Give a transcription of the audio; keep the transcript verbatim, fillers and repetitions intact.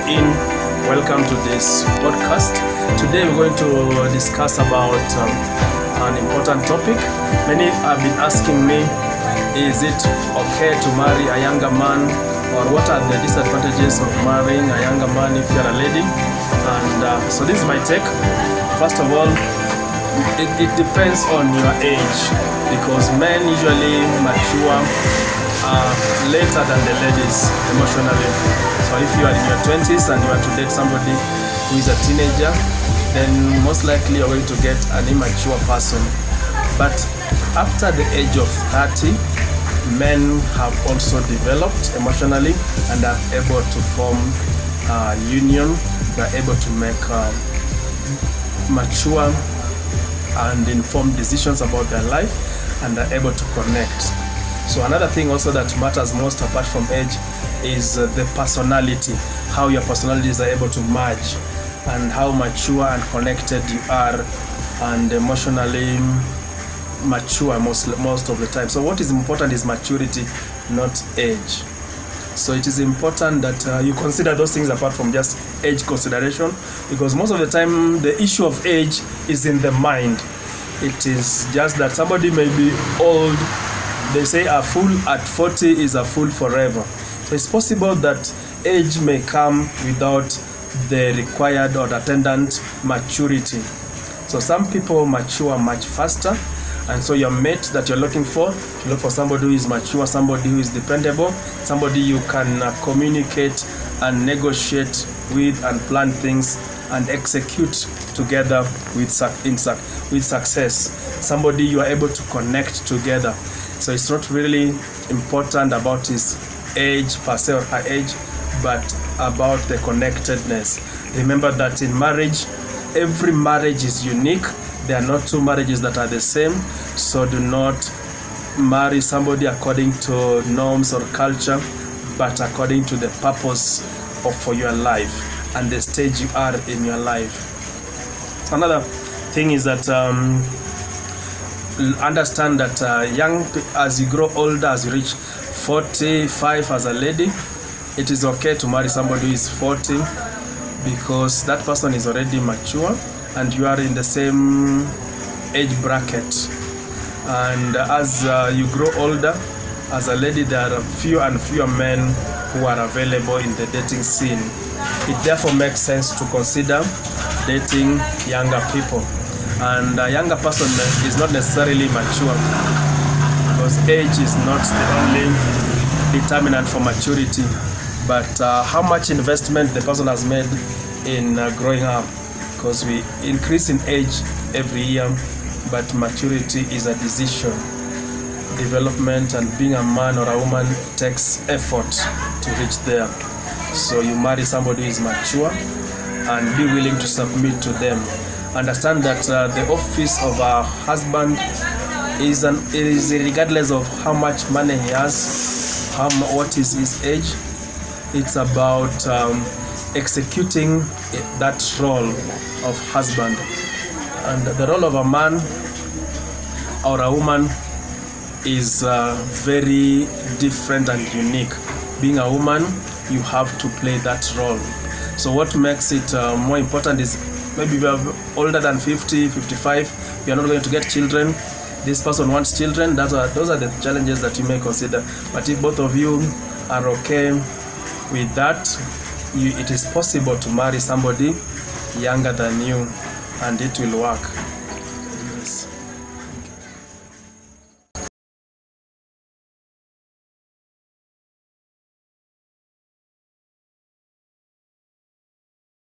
in. Welcome to this podcast. Today we're going to discuss about um, an important topic. Many have been asking me, is it okay to marry a younger man, or what are the disadvantages of marrying a younger man if you're a lady? And uh, so this is my take. First of all, it, it depends on your age, because men usually mature uh, later than the ladies emotionally. So if you are in your twenties and you want to date somebody who is a teenager, then most likely you're going to get an immature person. But after the age of thirty, men have also developed emotionally and are able to form a union. They're able to make uh, mature and informed decisions about their life, and are able to connect. So another thing also that matters most apart from age is uh, the personality, how your personalities are able to merge, and how mature and connected you are, and emotionally mature most most of the time. So what is important is maturity, not age. So it is important that uh, you consider those things apart from just age consideration, because most of the time the issue of age is in the mind. It is just that somebody may be old. They say a fool at forty is a fool forever. So it's possible that age may come without the required or attendant maturity. So some people mature much faster, and so your mate that you're looking for, you look for somebody who is mature, somebody who is dependable, somebody you can uh, communicate and negotiate with and plan things and execute together with, in, with success. Somebody you are able to connect together. So it's not really important about his age per se or her age, but about the connectedness. Remember that in marriage, every marriage is unique. There are not two marriages that are the same. So do not marry somebody according to norms or culture, but according to the purpose of for your life and the stage you are in your life. Another thing is that um, understand that uh, young, as you grow older, as you reach forty-five as a lady, it is okay to marry somebody who is forty, because that person is already mature and you are in the same age bracket. And as uh, you grow older as a lady, there are fewer and fewer men who are available in the dating scene. It therefore makes sense to consider dating younger people. And a younger person is not necessarily mature, because age is not the only determinant for maturity, but uh, how much investment the person has made in uh, growing up. Because we increase in age every year, but maturity is a decision. Development and being a man or a woman takes effort to reach there. So you marry somebody who is mature and be willing to submit to them. Understand that uh, the office of a husband is an is regardless of how much money he has, how what is his age. It's about um, executing that role of husband. And the role of a man or a woman is uh, very different and unique. Being a woman, you have to play that role. So what makes it uh, more important is maybe you are older than fifty, fifty-five, you are not going to get children. This person wants children. That's are, those are the challenges that you may consider. But if both of you are okay with that, you, it is possible to marry somebody younger than you, and it will work.